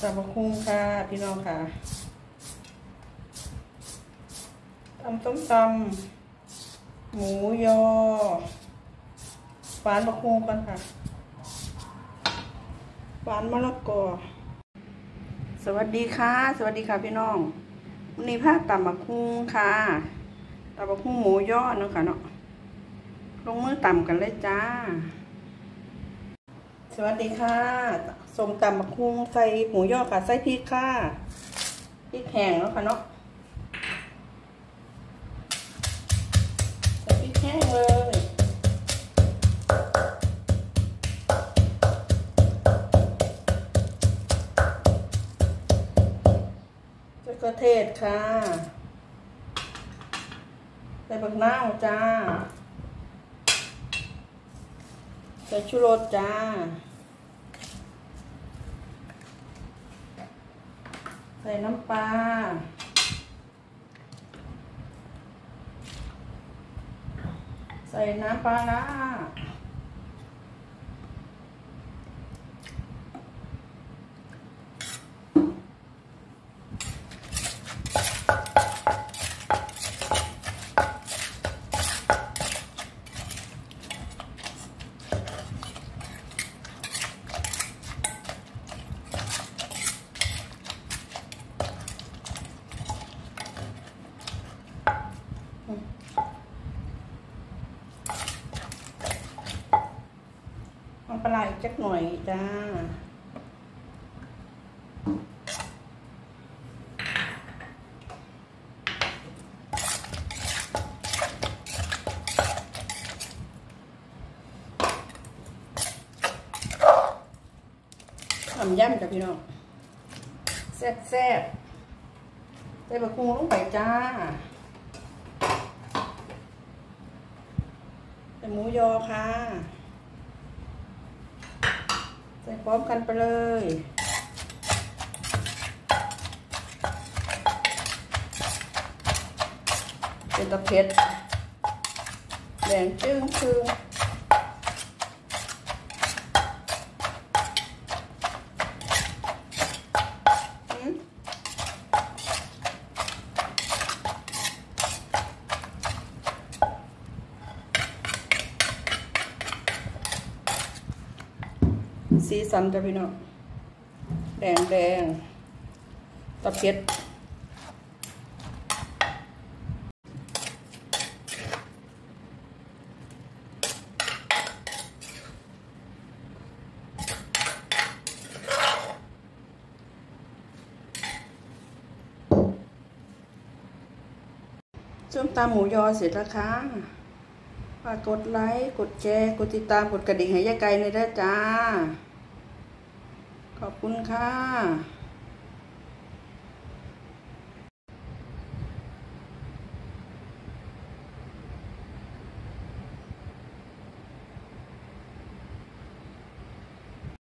ตำบักหุ่งค่ะพี่น้องค่ะต้มตำหมูยอหวานบักหุ่งกันค่ะหวานมะละกอสวัสดีค่ะพี่น้องวันนี้พาตำบักหุ่งค่ะตำบักหุ่งหมูยอเนาะค่ะเนาะลงมือตำกันเลยจ้าสวัสดีค่ะส้มตำบักหุ่งใส่หมูยอค่ะใส่พริกค่ะพริกแห้งแล้วค่ะเนาะใส่พริกแห้งเลยใส่กระเทศค่ะใส่บักนาวจ้าใส่ชูรสจ้าใส่น้ำปลาใส่น้ำปลาร้ามันปลาอีกจักหน่อยจ้าทำย่ำจ้ะพี่น้องแซ่บใส่บักหุ่งลงไปจ้าใส่หมูยอค่ะใส่พร้อมกันไปเลยเป็นตะเพ็ดแดงจึ้งคือสีสันจ้ะพี่น้องแดงตะเพ็ดส้มตำหมูยอเสร็จแล้วค่ะฝากกดไลค์กดแชร์กดติดตามกดกระดิ่งให้ยายไก่ในด้วยจ้าขอบคุณค่ะ